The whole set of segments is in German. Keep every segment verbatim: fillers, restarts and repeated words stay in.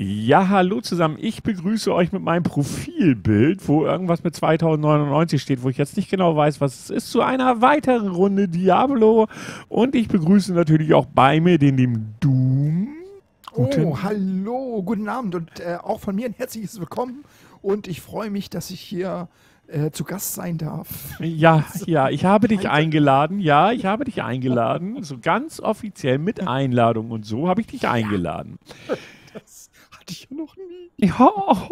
Ja, hallo zusammen. Ich begrüße euch mit meinem Profilbild, wo irgendwas mit zweitausendneunundneunzig steht, wo ich jetzt nicht genau weiß, was es ist, zu einer weiteren Runde Diablo. Und ich begrüße natürlich auch bei mir den lieben Doom. Guten oh, hallo, guten Abend und äh, auch von mir ein herzliches Willkommen. Und ich freue mich, dass ich hier äh, zu Gast sein darf. Ja, ja, ich habe dich eingeladen. Ja, ich habe dich eingeladen. So ganz offiziell mit Einladung und so habe ich dich eingeladen. Das hatte ich ja noch nie. Ja,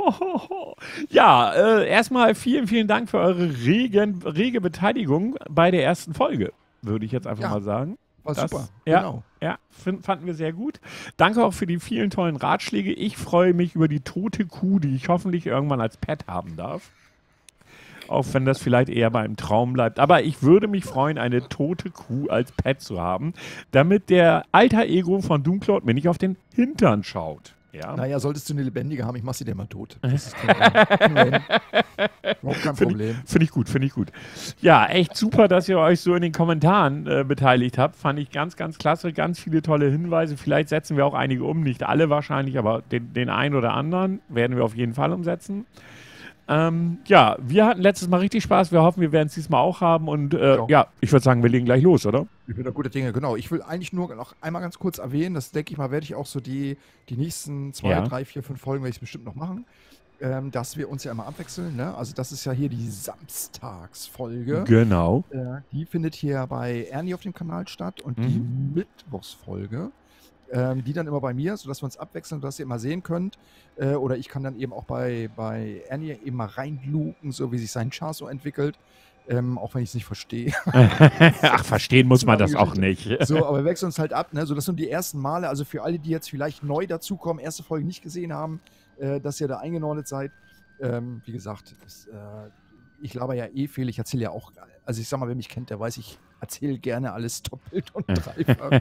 ja äh, erstmal vielen, vielen Dank für eure regen, rege Beteiligung bei der ersten Folge, würde ich jetzt einfach ja, mal sagen. War das, super, ja, genau. Ja, find, fanden wir sehr gut. Danke auch für die vielen tollen Ratschläge. Ich freue mich über die tote Kuh, die ich hoffentlich irgendwann als Pet haben darf. Auch wenn das vielleicht eher beim Traum bleibt. Aber ich würde mich freuen, eine tote Kuh als Pet zu haben, damit der Alter Ego von Doomcloud mir nicht auf den Hintern schaut. Ja. Naja, solltest du eine lebendige haben, ich mach sie dir mal tot. Das ist kein, kein Problem. Finde ich, find ich gut, finde ich gut. Ja, echt super, dass ihr euch so in den Kommentaren äh, beteiligt habt. Fand ich ganz, ganz klasse. Ganz viele tolle Hinweise. Vielleicht setzen wir auch einige um. Nicht alle wahrscheinlich, aber den, den einen oder anderen werden wir auf jeden Fall umsetzen. Ähm, ja, wir hatten letztes Mal richtig Spaß. Wir hoffen, wir werden es diesmal auch haben. Und äh, ja. ja, ich würde sagen, wir legen gleich los, oder? Ich bin da gute Dinge, genau. Ich will eigentlich nur noch einmal ganz kurz erwähnen, das denke ich mal, werde ich auch so die, die nächsten zwei, ja. drei, vier, fünf Folgen werde ich bestimmt noch machen, ähm, dass wir uns ja immer abwechseln. Ne? Also das ist ja hier die Samstagsfolge. Genau. Äh, die findet hier bei Ernie auf dem Kanal statt und mhm. die Mittwochsfolge. Ähm, die dann immer bei mir, sodass wir uns abwechseln, sodass ihr immer sehen könnt. Äh, oder ich kann dann eben auch bei, bei Ernie eben mal reinluken, so wie sich sein Char so entwickelt. Ähm, auch wenn ich es nicht verstehe. Ach, verstehen muss man das auch nicht. So, aber wir wechseln uns halt ab. Ne? So, das sind die ersten Male. Also für alle, die jetzt vielleicht neu dazukommen, erste Folge nicht gesehen haben, äh, dass ihr da eingenordet seid. Ähm, wie gesagt, das, äh, ich laber ja eh viel. Ich erzähle ja auch, also ich sag mal, wer mich kennt, der weiß, ich erzähle gerne alles doppelt und dreifach.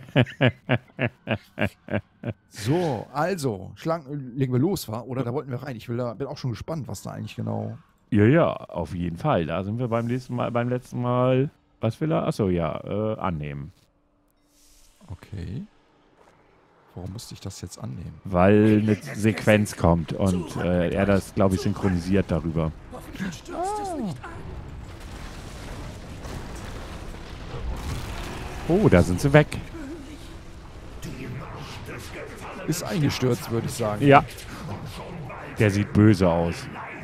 So, also, schlagen, legen wir los, wa? Oder da wollten wir rein. Ich will da, bin auch schon gespannt, was da eigentlich genau... Ja, ja, auf jeden Fall. Da sind wir beim nächsten Mal, beim letzten Mal, was will er? Achso, ja, äh, annehmen. Okay. Warum musste ich das jetzt annehmen? Weil eine Sequenz kommt und äh, er das, glaube ich, synchronisiert darüber. Oh, da sind sie weg. Ist eingestürzt, würde ich sagen. Ja. Der sieht böse aus.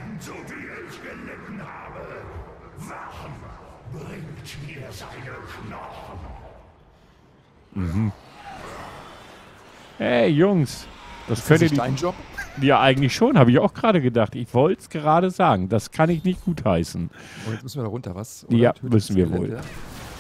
Mhm. Hey, Jungs. Das ist könnte das nicht dein Job? Ja, eigentlich schon, habe ich auch gerade gedacht. Ich wollte es gerade sagen. Das kann ich nicht gutheißen. Oh, jetzt müssen wir da runter, was? Oder ja, müssen wir wohl. Ja?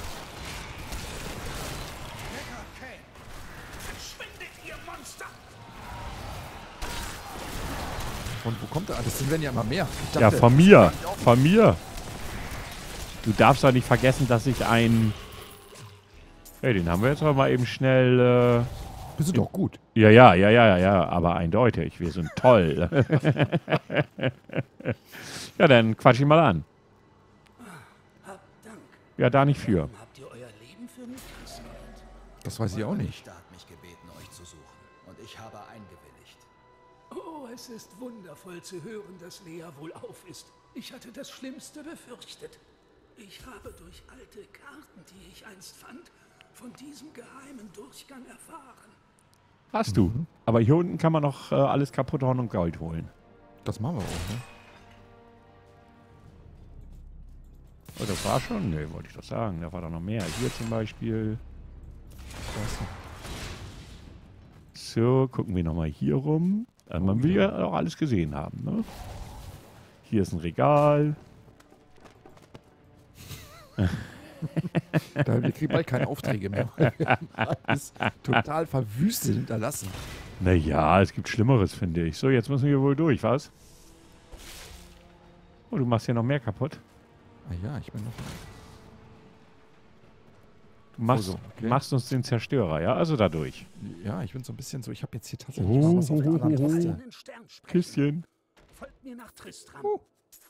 Und wo kommt der? Das werden ja immer mehr. Dachte, ja, von mir. Von mir. Du darfst doch nicht vergessen, dass ich ein... Hey, den haben wir jetzt aber mal eben schnell... Äh, wir sind doch gut. Ja, ja, ja, ja, ja, aber eindeutig. Wir sind toll. Ja, dann quatsch ihn mal an. Ja, da nicht für. Habt ihr euer Leben für mich riskiert? Das weiß ich auch nicht. Der hat mich gebeten, euch zu suchen. Und ich habe eingewilligt. Oh, es ist wundervoll zu hören, dass Lea wohlauf ist. Ich hatte das Schlimmste befürchtet. Ich habe durch alte Karten, die ich einst fand, von diesem geheimen Durchgang erfahren. Hast du. Mhm. Aber hier unten kann man noch äh, alles kaputt hauen und Gold holen. Das machen wir auch, ne? Oh, das war schon? Ne, wollte ich doch sagen. Da war doch noch mehr. Hier zum Beispiel. So, gucken wir nochmal hier rum. Äh, man will ja auch alles gesehen haben, ne? Hier ist ein Regal. Da, wir kriegen bald keine Aufträge mehr. Das ist total verwüstet hinterlassen. Naja, es gibt Schlimmeres, finde ich. So, jetzt müssen wir hier wohl durch, was? Oh, du machst hier noch mehr kaputt. Ah ja, ich bin noch... Du machst, oh so, okay. machst uns den Zerstörer, ja? Also dadurch. Ja, ich bin so ein bisschen so... Ich habe jetzt hier tatsächlich oh, was auf der anderen Taste. Küsschen. Folgt mir nach Tristram. Uh.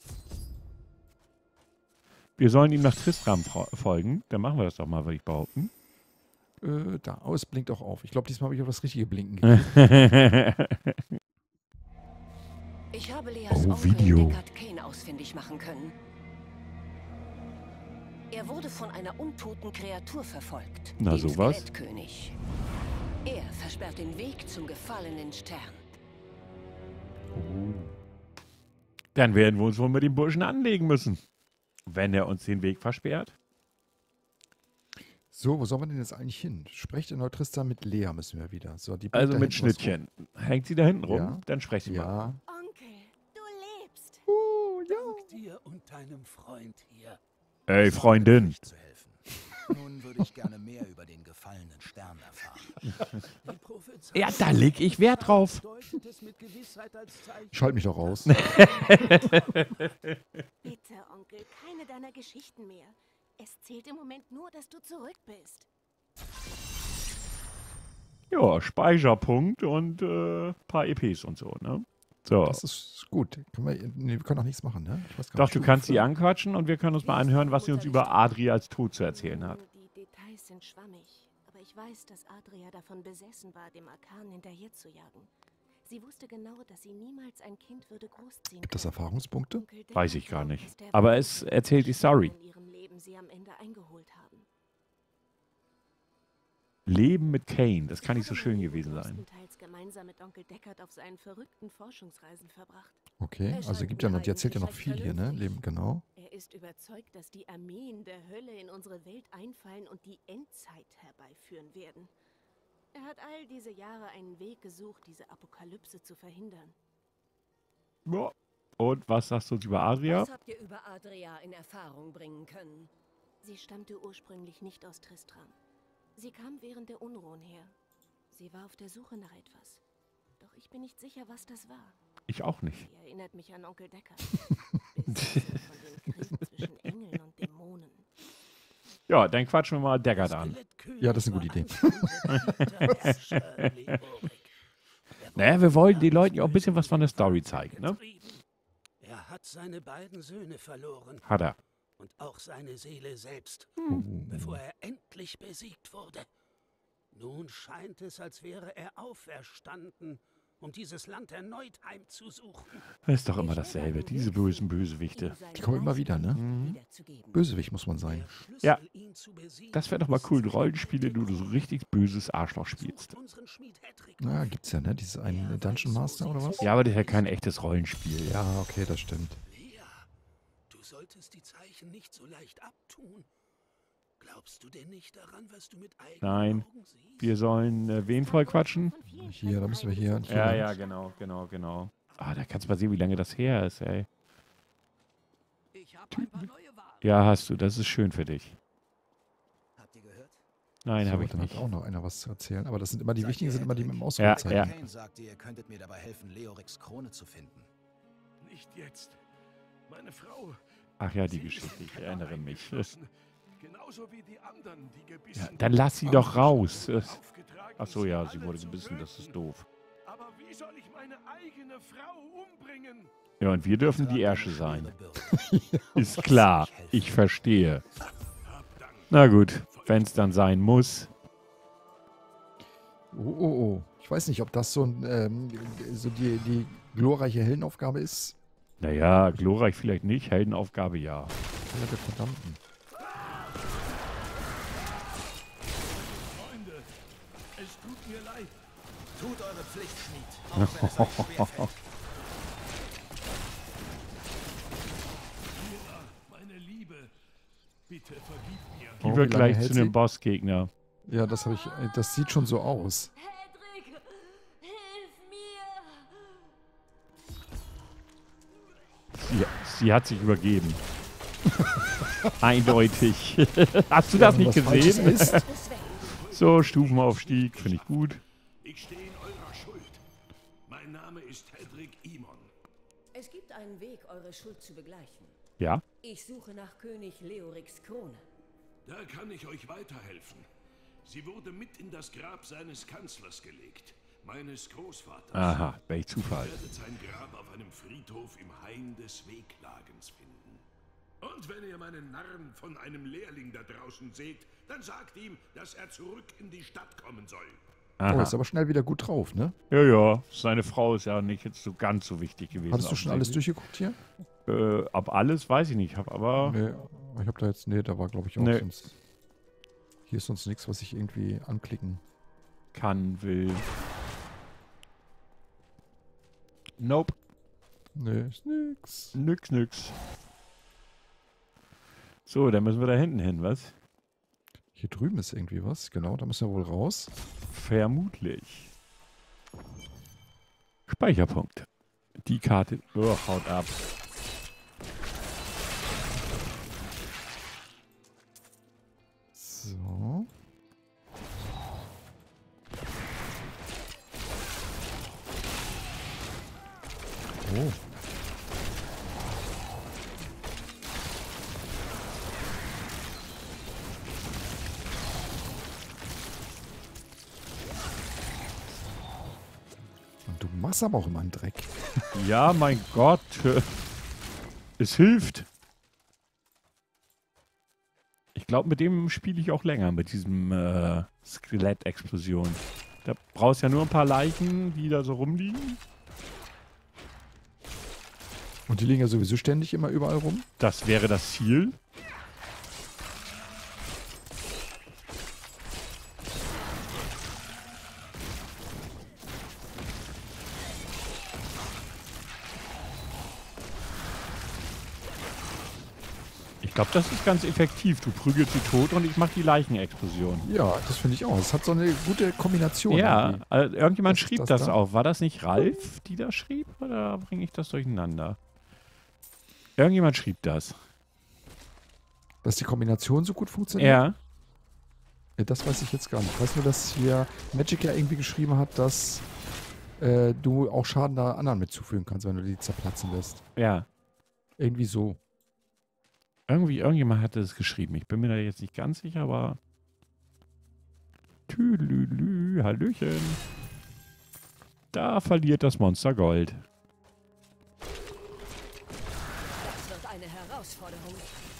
Wir sollen ihm nach Tristram folgen. Dann machen wir das doch mal, würde ich behaupten. Äh, da, aus blinkt auch auf. Ich glaube, diesmal habe ich auf das richtige Blinken gegeben. Ich habe Leas Oh, Onkel Video. Deckard Cain ausfindig machen können. Er wurde von einer untoten Kreatur verfolgt. Na, dem sowas. Skelettkönig. Er versperrt den Weg zum gefallenen Stern. Dann werden wir uns wohl mit dem Burschen anlegen müssen. Wenn er uns den Weg versperrt. So, wo sollen wir denn jetzt eigentlich hin? Sprecht in Neutrista mit Lea müssen wir wieder. So, die blinkt Also da mit hinten was Schnittchen. Hängt sie da hinten rum? Ja. Dann sprecht sie rum. mal. Ja. Onkel, du lebst. Uh, ja. Dank dir und deinem Freund hier. Ey, Freundin. Zu helfen. Nun würde ich gerne mehr über den gefallenen Stern erfahren. Die Prophezeiung Ja, da leg ich Wert drauf. deutet es mit Gewissheit als Zeichen. Schalt mich doch raus. Bitte, Onkel, keine deiner Geschichten mehr. Es zählt im Moment nur, dass du zurück bist. Ja, Speicherpunkt und äh, paar E Ps und so, ne? So. Das ist gut. Können wir, nee, wir können auch nichts machen, ne? Ich weiß gar Doch, nicht. du kannst sie anquatschen und wir können uns mal anhören, was sie uns über Adri als tot zu erzählen hat. Die Details sind schwammig, aber ich weiß, dass Adria davon besessen war, dem Arkan hinterher zu jagen. Sie wusste genau, dass sie niemals ein Kind würde großziehen Gibt es können. Erfahrungspunkte? Onkel Deckard Weiß ich gar glaubt, nicht. dass der Aber Wahnsinn es erzählt die Story. in ihrem Leben sie am Ende eingeholt haben. Leben mit Cain, das kann nicht so Ich habe schön mein gewesen Leben sein. größtenteils gemeinsam mit Onkel Deckard auf seinen verrückten Forschungsreisen verbracht. Okay, Er also scheint gibt ja noch, mir die erzählt ja noch eigentlich viel recht hier, ne? vernünftig. Leben, genau. Er ist überzeugt, dass die Armeen der Hölle in unsere Welt einfallen und die Endzeit herbeiführen werden. Er hat all diese Jahre einen Weg gesucht, diese Apokalypse zu verhindern. Ja. Und was sagst du uns über Adria? Was habt ihr über Adria in Erfahrung bringen können? Sie stammte ursprünglich nicht aus Tristram. Sie kam während der Unruhen her. Sie war auf der Suche nach etwas. Doch ich bin nicht sicher, was das war. Ich auch nicht. Sie erinnert mich an Onkel Deckard. Besessen von dem Krieg zwischen Engeln und Dämonen. Ja, dann quatschen wir mal Deckard an. Skelettkönig Ja, das ist eine war gute Idee. anscheinend der Herrscher Leorik. Er Naja, wurde wir wollen von den eines Leuten ja auch ein bisschen was von der bösen Story Vater zeigen, ne? getrieben. Er hat seine beiden Söhne verloren Hat er. und auch seine Seele selbst, Uh, bevor er endlich besiegt wurde. Nun scheint es, als wäre er auferstanden, um dieses Land erneut heimzusuchen. Das ist doch immer dasselbe, diese bösen Bösewichte. Die kommen immer wieder, ne? Wiederzugeben. Bösewicht muss man sein. Der Schlüssel, Ja. ihn zu besiegen, Das wäre doch mal ist cool, in Rollenspiele, du so richtig böses Arschloch Sucht spielst. unseren Schmied Hedrick Na, auf. gibt's ja, ne? Dieses einen Dungeon Master oder was? Ja, aber das ist ja kein echtes Rollenspiel. Ja, okay, das stimmt. Lea, du solltest die Zeichen nicht so leicht abtun. Glaubst du denn nicht daran, was du mit eigenen Nein. Augen siehst? Wir sollen äh, wen voll quatschen? Hier, da müssen wir hier. hier Ja, lang. ja, genau, genau, genau. Ah, da kannst du mal sehen, wie lange das her ist, ey. Ich habe ein paar neue Waren. Ja, hast du, das ist schön für dich. Habt ihr gehört? Nein, So, habe ich dann nicht. hat auch noch einer was zu erzählen. Aber das sind immer die Seid wichtigen, ihr sind immer die mit dem Hedrick? Ausrufezeichen. Ja. Kane sagte, ihr könntet mir dabei helfen, Leoriks Krone zu finden. Nicht jetzt. Meine Frau. Ach ja, die sie ist Geschichte, ich in Keller erinnere mich. eingeschlossen. Genauso wie die anderen, die gebissen Ja, dann lass sie doch raus. aufgetragen Ach so, sie ja, alle sie wurde zu gebissen, das ist töten. doof. Aber wie soll ich meine eigene Frau umbringen? Ja, und wir dürfen die Tragt Ärsche eine sein. schwere Bürde. Ist klar, ich verstehe. Hab Dank. Na gut, wenn es dann sein muss. Oh, oh, oh. Ich weiß nicht, ob das so, ein, ähm, so die, die glorreiche Heldenaufgabe ist. Naja, glorreich vielleicht nicht, Heldenaufgabe ja. Keller der Verdammten. Freunde, es tut mir leid. Tut eure Pflicht, Schmied. Auch wenn es euch schwerfällt. Mira, meine Liebe, bitte vergib mir. Die Oh, wird wie lange gleich hält zu einem sie? Bossgegner. Ja, das habe ich. äh, Das sieht schon so aus. Hedrick, hilf mir! Sie, sie hat sich übergeben. Eindeutig. Hast du das Wenn nicht was Falsches gesehen? ist. So, Stufenaufstieg, finde ich gut. Ich stehe in eurer Schuld. Mein Name ist Hedrick Imon. Es gibt einen Weg, eure Schuld zu begleichen. Ja? Ich suche nach König Leoriks Krone. Da kann ich euch weiterhelfen. Sie wurde mit in das Grab seines Kanzlers gelegt, meines Großvaters. Aha, welch Zufall. Ihr werdet sein Grab auf einem Friedhof im Hain des Wehklagens finden. Und wenn ihr meinen Narren von einem Lehrling da draußen seht, dann sagt ihm, dass er zurück in die Stadt kommen soll. Oh, ist aber schnell wieder gut drauf, ne? Ja, ja. Seine Frau ist ja nicht jetzt so ganz so wichtig gewesen. Hattest du schon alles durchgeguckt hier? Äh, ab alles weiß ich nicht. Hab aber. Nee, ich habe da jetzt, nee, da war glaube ich auch Nee. sonst. Hier ist sonst nichts, was ich irgendwie anklicken. Kann, will. Nope. Nee, ist nix. Nix, nix. So, dann müssen wir da hinten hin, was? Hier drüben ist irgendwie was, genau, da müssen wir wohl raus. Vermutlich. Speicherpunkt. Die Karte. Oh, haut ab. So. Oh. Und du machst aber auch immer einen Dreck. Ja, mein Gott. Es hilft. Ich glaube, mit dem spiele ich auch länger, mit diesem äh, Skelett-Explosion. Da brauchst ja nur ein paar Leichen, die da so rumliegen. Und die liegen ja sowieso ständig immer überall rum. Das wäre das Ziel. Ich glaube, das ist ganz effektiv. Du prügelst sie tot und ich mache die Leichenexplosion. Ja, das finde ich auch. Es hat so eine gute Kombination. Ja, irgendwie. äh, irgendjemand Was ist schrieb das das, da? auf. War das nicht Ralf, die das schrieb? Oder bringe ich das durcheinander? Irgendjemand schrieb das. Dass die Kombination so gut funktioniert? Ja. Ja, das weiß ich jetzt gar nicht. Ich weiß nur, dass hier Magic ja irgendwie geschrieben hat, dass äh, du auch Schaden da anderen mit zufügen kannst, wenn du die zerplatzen lässt. Ja. Irgendwie so. Irgendwie, irgendjemand hatte es geschrieben. Ich bin mir da jetzt nicht ganz sicher, aber. Tüdelü, Hallöchen. Da verliert das Monster Gold. Das wird eine Herausforderung.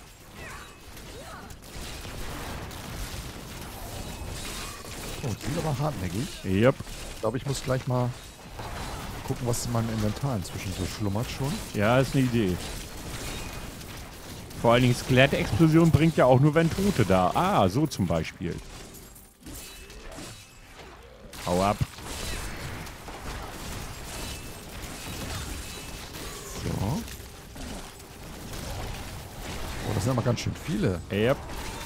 Oh, die sind aber hartnäckig. Yep. Ich glaube, ich muss gleich mal gucken, was in meinem Inventar inzwischen so schlummert schon. Ja, ist eine Idee. Vor allen Dingen Skelettexplosion bringt ja auch nur, wenn Tote da. Ah, so zum Beispiel. Hau ab. So. Oh, das sind aber ganz schön viele. Yep.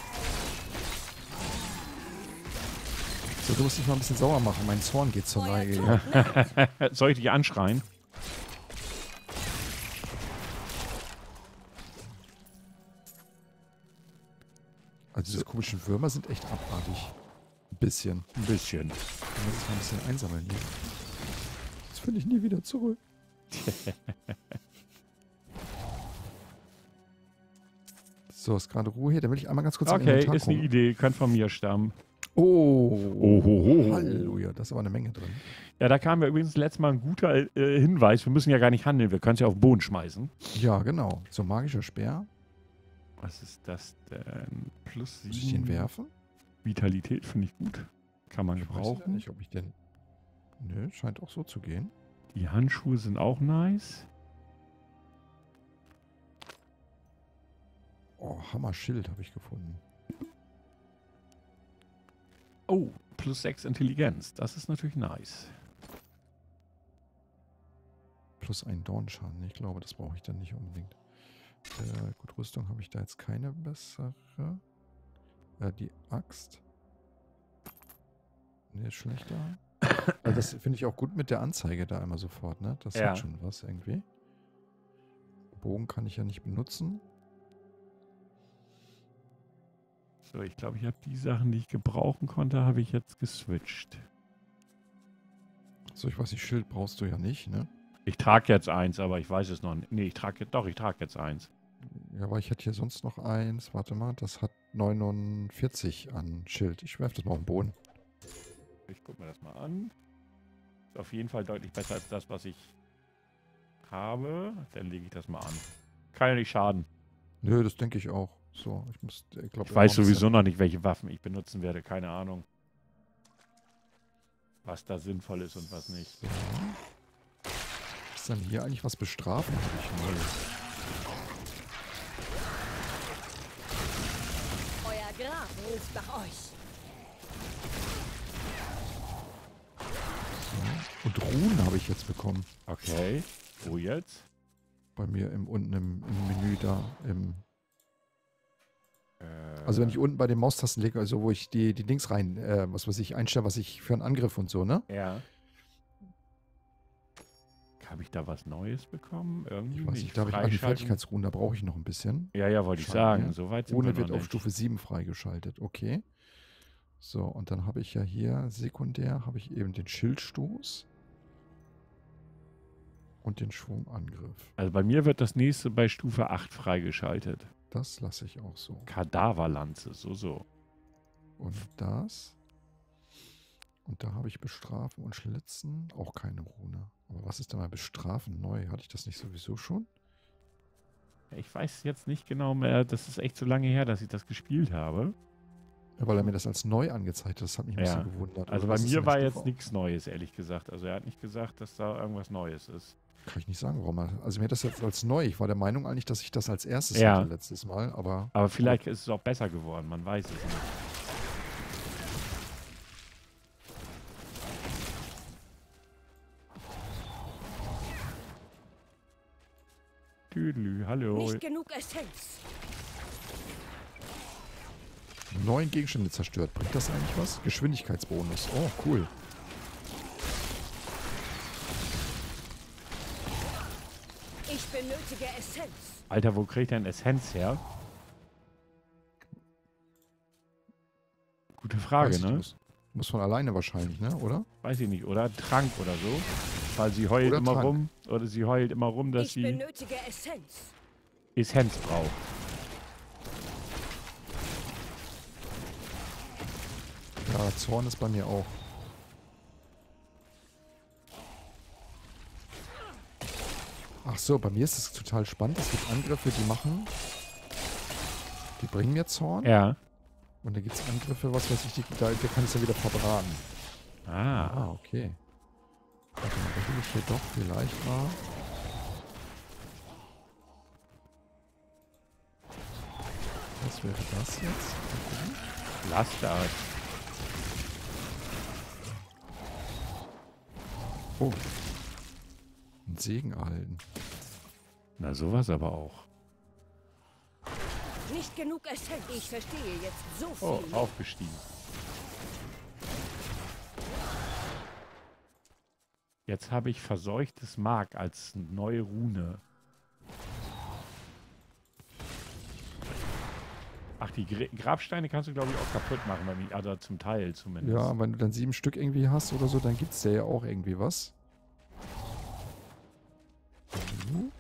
So, du musst dich mal ein bisschen sauer machen. Mein Zorn geht zur Neige. hier. Soll ich dich anschreien? Also diese komischen Würmer sind echt abartig. Ein bisschen. Ein bisschen. Ich muss jetzt mal ein bisschen einsammeln hier. Das finde ich nie wieder zurück. So, ist gerade Ruhe hier. Dann will ich einmal ganz kurz im Okay, Inventar ist eine gucken. Idee. Kann von mir stammen. Oh. Ohoho. Halleluja, da ist aber eine Menge drin. Ja, da kam ja übrigens letztes Mal ein guter äh, Hinweis. Wir müssen ja gar nicht handeln. Wir können es ja auf den Boden schmeißen. Ja, genau. So ein magischer Speer. Was ist das denn? Plus Muss ich den sieben. werfen? Vitalität finde ich gut. Kann man Ich weiß ja gebrauchen. nicht, ob ich den... Nö, scheint auch so zu gehen. Die Handschuhe sind auch nice. Oh, Hammer-Schild habe ich gefunden. Oh, plus sechs Intelligenz. Das ist natürlich nice. Plus ein Dornschaden. Ich glaube, das brauche ich dann nicht unbedingt. Äh, gut, Rüstung habe ich da jetzt keine bessere. Äh, die Axt. Ne, ist schlechter. Also das finde ich auch gut mit der Anzeige da einmal sofort, ne? Das Ja. hat schon was irgendwie. Bogen kann ich ja nicht benutzen. So, ich glaube, ich habe die Sachen, die ich gebrauchen konnte, habe ich jetzt geswitcht. So, ich weiß nicht, Schild brauchst du ja nicht, ne? Ich trage jetzt eins, aber ich weiß es noch nicht. Nee, ich trage jetzt, doch, ich trage jetzt eins. Ja, aber ich hätte hier sonst noch eins. Warte mal, das hat neunundvierzig an Schild. Ich werfe das mal auf den Boden. Ich gucke mir das mal an. Ist auf jeden Fall deutlich besser als das, was ich habe. Dann lege ich das mal an. Kann ja nicht schaden. Nö, das denke ich auch. So, ich muss, ich glaube... Ich weiß sowieso noch nicht, welche Waffen ich benutzen werde. Keine Ahnung. was da sinnvoll ist und was nicht. So. Ist dann hier eigentlich was bestrafen? Hab ich mal. Euer Grab ruft nach euch. So. Und Runen habe ich jetzt bekommen. Okay. Wo jetzt? Bei mir im, unten im, im Menü da. Im, Äh, also wenn ich unten bei den Maustasten lege, also wo ich die, die Dings rein, äh, was weiß ich, einstelle, was ich für einen Angriff und so, ne? Ja. Habe ich da was Neues bekommen? Irgendwie Ich weiß nicht. nicht, da habe ich eine Freischalten? Fertigkeitsruhen, da brauche ich noch ein bisschen. Ja, ja, wollte ich Scheint sagen. mir. Soweit sind Ohne wir wird noch auf nicht. Stufe sieben freigeschaltet. Okay. So, und dann habe ich ja hier sekundär, habe ich eben den Schildstoß und den Schwungangriff. Also bei mir wird das nächste bei Stufe acht freigeschaltet. Das lasse ich auch so. Kadaverlanze, so, so. Und das. Und da habe ich Bestrafen und Schlitzen. Auch keine Rune. Aber was ist denn mal Bestrafen neu? Hatte ich das nicht sowieso schon? Ich weiß jetzt nicht genau mehr, das ist echt so lange her, dass ich das gespielt habe. Ja, weil er mir das als neu angezeigt hat. Das hat mich ein Ja. bisschen gewundert. Also Oder bei was ist mir in der war Stufe jetzt auch? nichts Neues, ehrlich gesagt. Also er hat nicht gesagt, dass da irgendwas Neues ist. Kann ich nicht sagen, warum er. Also mir das jetzt als neu. Ich war der Meinung eigentlich, dass ich das als erstes Ja. hatte letztes Mal. Aber Aber vielleicht ist es auch besser geworden, man weiß es nicht. Tüdelü, hallo. Nicht genug Essenz. neun Gegenstände zerstört. Bringt das eigentlich was? Geschwindigkeitsbonus. Oh, cool. Ich benötige Essenz. Alter, wo kriegt denn Essenz her? Gute Frage, Weiß ich, ne? Muss, muss von alleine wahrscheinlich, ne? Oder? Weiß ich nicht, oder? Trank oder so. Weil sie heult Oder immer Trank. rum. Oder sie heult immer rum, dass Ich sie benötige Essenz. Essenz braucht. Ja, Zorn ist bei mir auch. Ach so, bei mir ist es total spannend. Es gibt Angriffe, die machen. Die bringen mir Zorn. Ja. Und dann gibt es Angriffe, was weiß ich, die, da, da kann ich es ja wieder verbraten. Ah. Ah, okay. Warte mal, da will ich hier doch vielleicht mal. Was wäre das jetzt? Mal gucken. Lass das. Oh. Ein Segen erhalten. Na, sowas aber auch. Nicht genug Essenz. Ich verstehe jetzt so viel. Oh, mehr. aufgestiegen. Jetzt habe ich verseuchtes Mark als neue Rune. Ach, die Gra Grabsteine kannst du, glaube ich, auch kaputt machen, wenn ich, also zum Teil zumindest. Ja, wenn du dann sieben Stück irgendwie hast oder so, dann gibt es ja auch irgendwie was. Mhm.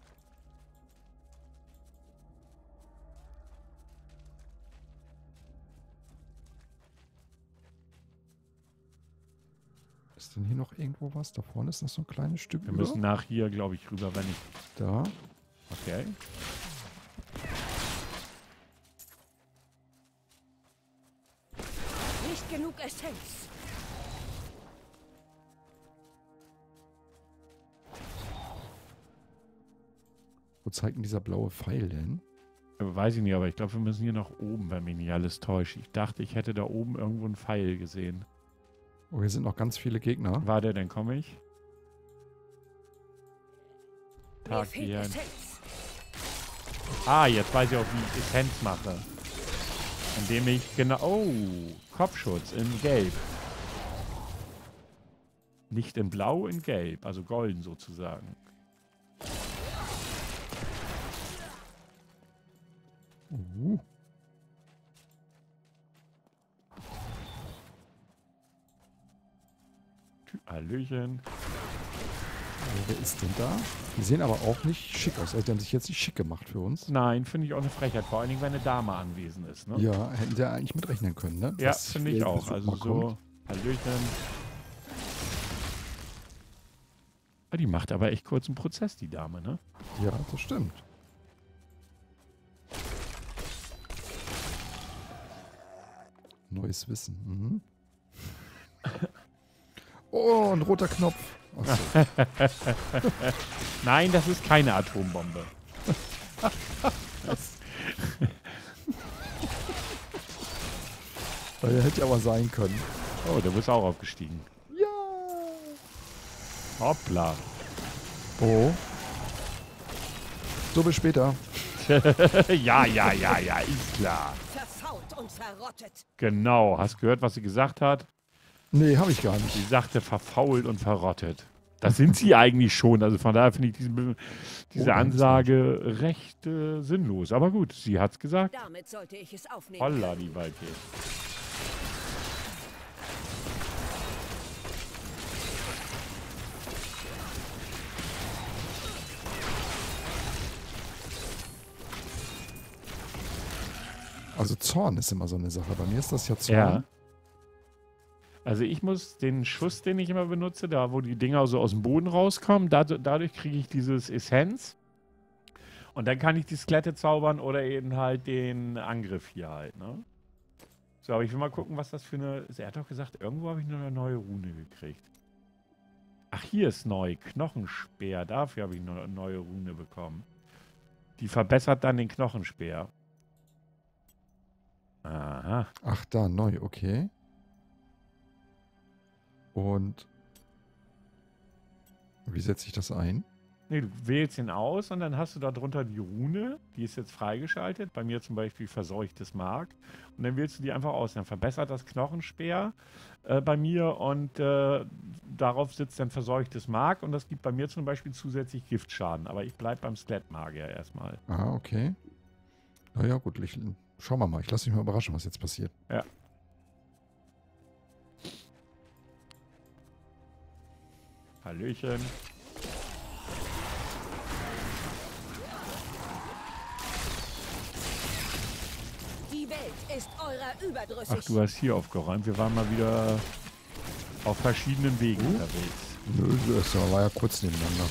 Ist denn hier noch irgendwo was? Da vorne ist noch so ein kleines Stück. Wir über. müssen nach hier, glaube ich, rüber, wenn ich... Da. Okay. Nicht genug Essenz. Wo zeigt denn dieser blaue Pfeil denn? Weiß ich nicht, aber ich glaube, wir müssen hier nach oben, wenn mich nicht alles täuscht. Ich dachte, ich hätte da oben irgendwo einen Pfeil gesehen. Oh, hier sind noch ganz viele Gegner. War der, dann komme ich. Mir Tag fehlt hier. Essenz. Ah, jetzt weiß ich auch, wie ich Essenz mache. Indem ich genau... Oh, Kopfschutz in Gelb. Nicht in Blau, in Gelb. Also golden sozusagen. Uh. Hallöchen. Also, wer ist denn da? Die sehen aber auch nicht schick aus. Also, die haben sich jetzt nicht schick gemacht für uns. Nein, finde ich auch eine Frechheit. Vor allen Dingen, wenn eine Dame anwesend ist. Ne? Ja, hätten sie eigentlich mitrechnen können, ne? Ja, Dass finde ich ihr auch. Besuch Also mal so, kommt. Hallöchen. Ah, die macht aber echt kurz einen Prozess, die Dame, ne? Ja, das stimmt. Neues Wissen. Mhm. Oh, ein roter Knopf. Achso. Nein, das ist keine Atombombe. Der hätte ja aber sein können. Oh, du bist auch aufgestiegen. Ja. Hoppla. Oh. So, bis später. ja, ja, ja, ja, ist klar. Verfault und verrottet. Genau. Hast gehört, was sie gesagt hat? Nee, habe ich gar nicht. Sie sagte verfault und verrottet. Das sind sie eigentlich schon. Also von daher finde ich diesen, diese Oh, Ansage recht äh, sinnlos. Aber gut, sie hat es gesagt. Damit sollte ich es aufnehmen. Holla, die Waldfee. Also Zorn ist immer so eine Sache. Bei mir ist das ja Zorn. Ja. Also ich muss den Schuss, den ich immer benutze, da wo die Dinger so aus dem Boden rauskommen, da, dadurch kriege ich dieses Essenz. Und dann kann ich die Skelette zaubern oder eben halt den Angriff hier halt, ne? So, aber ich will mal gucken, was das für eine... Er hat doch gesagt, irgendwo habe ich noch eine neue Rune gekriegt. Ach, hier ist neu. Knochenspeer. Dafür habe ich noch eine neue Rune bekommen. Die verbessert dann den Knochenspeer. Aha. Ach, da, neu, okay. Und wie setze ich das ein? Nee, du wählst ihn aus und dann hast du da drunter die Rune. Die ist jetzt freigeschaltet. Bei mir zum Beispiel verseuchtes Mark. Und dann wählst du die einfach aus. Dann verbessert das Knochenspeer äh, bei mir und äh, darauf sitzt dann verseuchtes Mark. Und das gibt bei mir zum Beispiel zusätzlich Giftschaden. Aber ich bleibe beim Skelettmagier erstmal. Ah, okay. Naja, gut. Ich, schauen wir mal. Ich lasse mich mal überraschen, was jetzt passiert. Ja. Hallöchen. Die Welt ist eurer überdrüssig. Ach, du hast hier aufgeräumt. Wir waren mal wieder auf verschiedenen Wegen Uh. unterwegs. Nö, das war ja kurz nebeneinander.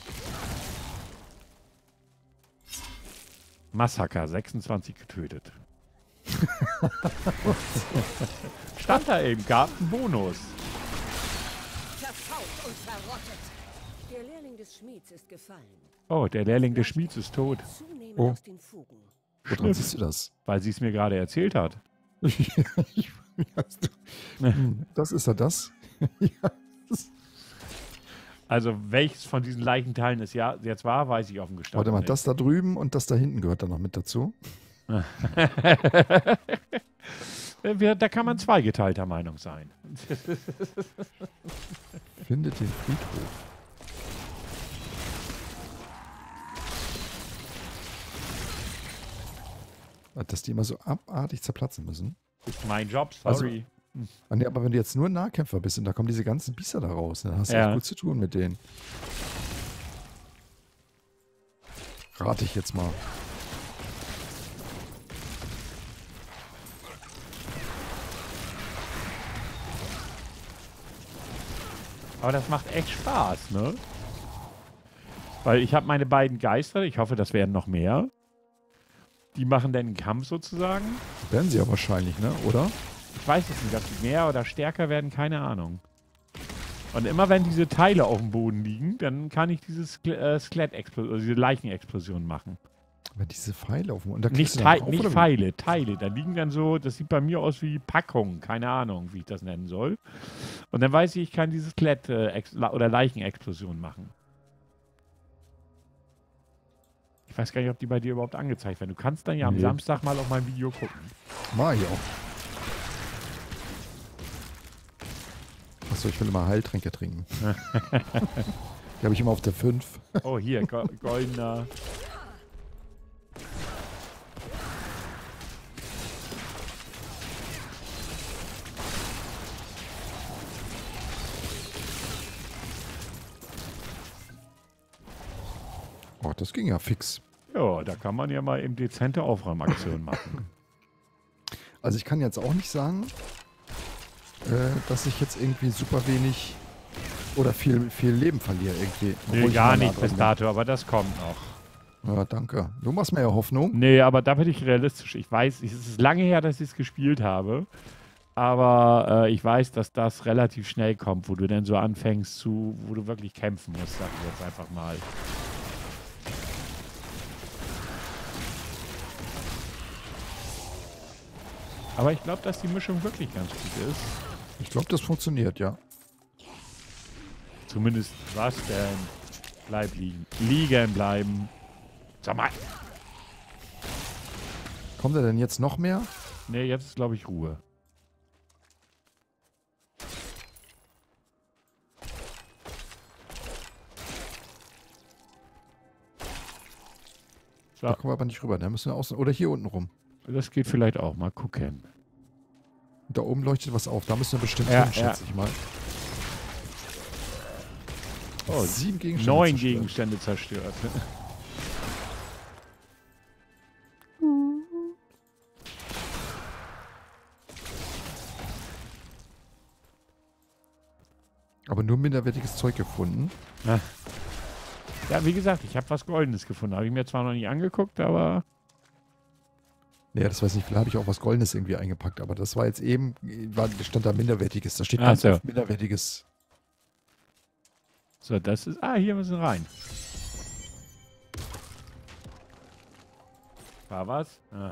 Massaker, sechsundzwanzig getötet. Stand da eben, gab einen Bonus. Verfault und verrottet. Der Lehrling des Schmieds ist gefallen. Oh, der Lehrling des Schmieds ist tot. Zunehmend Oh. aus den Fugen. Woran siehst du das? Weil sie es mir gerade erzählt hat. Hm, das ist ja das. Ja, das. Also welches von diesen Leichenteilen es ja jetzt war, weiß ich auf dem Gestalt. Warte mal, nicht. das da drüben und das da hinten gehört dann noch mit dazu. Wir, da kann man zweigeteilter Meinung sein. Findet den Friedhof. Dass die immer so abartig zerplatzen müssen. Ist mein Job, Also- sorry. Ah, nee, aber wenn du jetzt nur Nahkämpfer bist und da kommen diese ganzen Biester da raus, dann hast du Ja. echt gut zu tun mit denen. Rate ich jetzt mal. Aber das macht echt Spaß, ne? Weil ich habe meine beiden Geister, ich hoffe, das werden noch mehr. Die machen dann einen Kampf sozusagen. Werden sie ja wahrscheinlich, ne? Oder? Ich weiß es nicht, ob die mehr oder stärker werden, keine Ahnung. Und immer wenn diese Teile auf dem Boden liegen, dann kann ich diese Sk äh, Skelettexplosion, also diese Leichenexplosion machen. Aber diese Pfeile auf dem... Und da Nicht, klickst du dann Teil, drauf, nicht oder wie? Pfeile, Teile. Da liegen dann so, das sieht bei mir aus wie Packungen, keine Ahnung, wie ich das nennen soll. Und dann weiß ich, ich kann diese Skelett- äh, Ex- oder Leichenexplosion machen. Ich weiß gar nicht, ob die bei dir überhaupt angezeigt werden. Du kannst dann ja am Nee. Samstag mal auf mein Video gucken. Mach ich auch. Achso, ich will immer Heiltränke trinken. Die habe ich immer auf der fünf. Oh, hier, go goldener. Oh, das ging ja fix. Ja, da kann man ja mal eben dezente Aufräumaktionen machen. Also ich kann jetzt auch nicht sagen, äh, dass ich jetzt irgendwie super wenig oder viel, viel Leben verliere irgendwie. Nee, obwohl ich gar nah nicht dran bis bin. dato, aber das kommt noch. Ja, danke. Du machst mir ja Hoffnung. Nee, aber da bin ich realistisch. Ich weiß, es ist lange her, dass ich es gespielt habe. Aber äh, ich weiß, dass das relativ schnell kommt, wo du dann so anfängst zu, wo du wirklich kämpfen musst, sag ich jetzt einfach mal. Aber ich glaube, dass die Mischung wirklich ganz gut ist. Ich glaube, das funktioniert, ja. Zumindest was denn? Bleib liegen. Liegen bleiben. Sag mal. Kommt da denn jetzt noch mehr? Ne, jetzt ist, glaube ich, Ruhe. So, Da kommen wir aber nicht rüber. Da müssen wir außen. Oder hier unten rum. das geht vielleicht auch. Mal gucken. Und da oben leuchtet was auf. Da müssen wir bestimmt Ja, hin, schätze ja. ich mal. Oh, sieben Gegenstände. Neun zerstört. Gegenstände zerstört. Aber nur minderwertiges Zeug gefunden. Ja, wie gesagt, ich habe was Goldenes gefunden. Habe ich mir zwar noch nicht angeguckt, aber... Naja, das weiß ich, vielleicht habe ich auch was Goldenes irgendwie eingepackt, aber das war jetzt eben, war, stand da minderwertiges. Da steht Ach ganz so. oft minderwertiges. So, das ist... Ah, hier müssen wir rein. War was? Ah.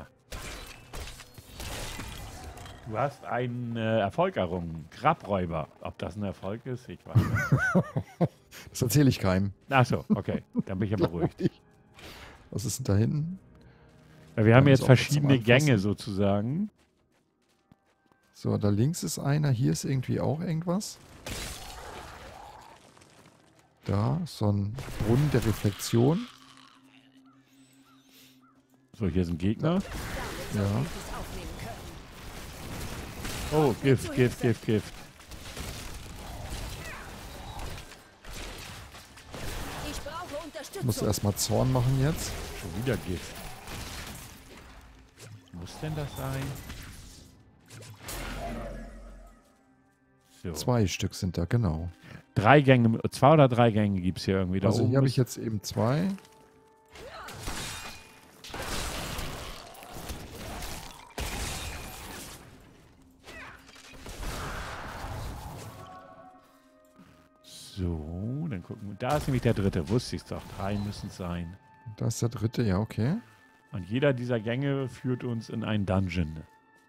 Du hast einen äh, Erfolg errungen. Grabräuber. Ob das ein Erfolg ist, ich weiß nicht. Das erzähle ich keinem. Ach so, okay. Dann bin ich ja beruhigt. Was ist denn da hinten? Ja, wir haben Dann ist jetzt auch was zum verschiedene Anfassen. Gänge sozusagen. So, da links ist einer, hier ist irgendwie auch irgendwas. Da, so ein Brunnen der Reflexion. So, hier sind Gegner. Ja. Oh, Gift, Gift, Gift, Gift. Ich brauche Unterstützung. Muss erstmal Zorn machen jetzt. Schon wieder Gift. Muss denn das sein? So. Zwei Stück sind da, genau. Drei Gänge, zwei oder drei Gänge gibt es hier irgendwie. Da Also oben hier habe ist- ich jetzt eben zwei. So, dann gucken wir. Da ist nämlich der dritte. Wusste ich es doch. Drei müssen es sein. Da ist der dritte, ja, okay. Und jeder dieser Gänge führt uns in einen Dungeon.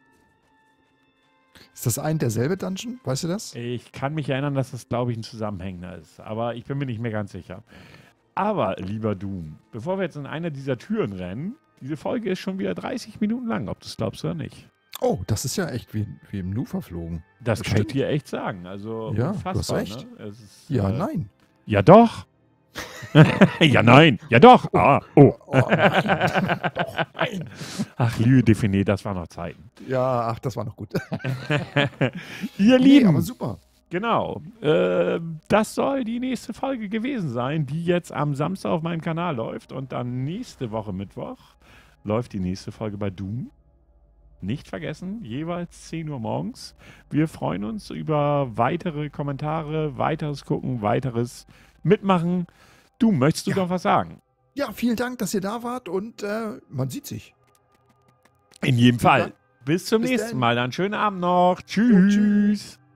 Ist das ein derselbe Dungeon? Weißt du das? Ich kann mich erinnern, dass das, glaube ich, ein zusammenhängender ist. Aber ich bin mir nicht mehr ganz sicher. Aber, lieber Doom, bevor wir jetzt in eine dieser Türen rennen, diese Folge ist schon wieder dreißig Minuten lang, ob du es glaubst oder nicht. Oh, das ist ja echt wie, wie im Nu verflogen. Das Das kann ich stimmt. dir echt sagen. Also, Ja, unfassbar, du hast recht. Ne? Es ist, Ja, äh, nein. Ja, doch. ja, nein. Ja, doch. Ah, oh. Oh, nein. Doch, nein. Ach, liebe Define, das waren noch Zeiten. Ja, ach, das war noch gut. Ihr Nee, Lieben, aber super. genau. Äh, das soll die nächste Folge gewesen sein, die jetzt am Samstag auf meinem Kanal läuft. Und dann nächste Woche Mittwoch läuft die nächste Folge bei Doom. Nicht vergessen, jeweils zehn Uhr morgens. Wir freuen uns über weitere Kommentare, weiteres Gucken, weiteres Mitmachen. Du, möchtest du Ja. doch was sagen? Ja, vielen Dank, dass ihr da wart und äh, man sieht sich. In jedem Fall. Dank. Bis zum Bis nächsten dann. Mal. Dann schönen Abend noch. Tschüss. tschüss.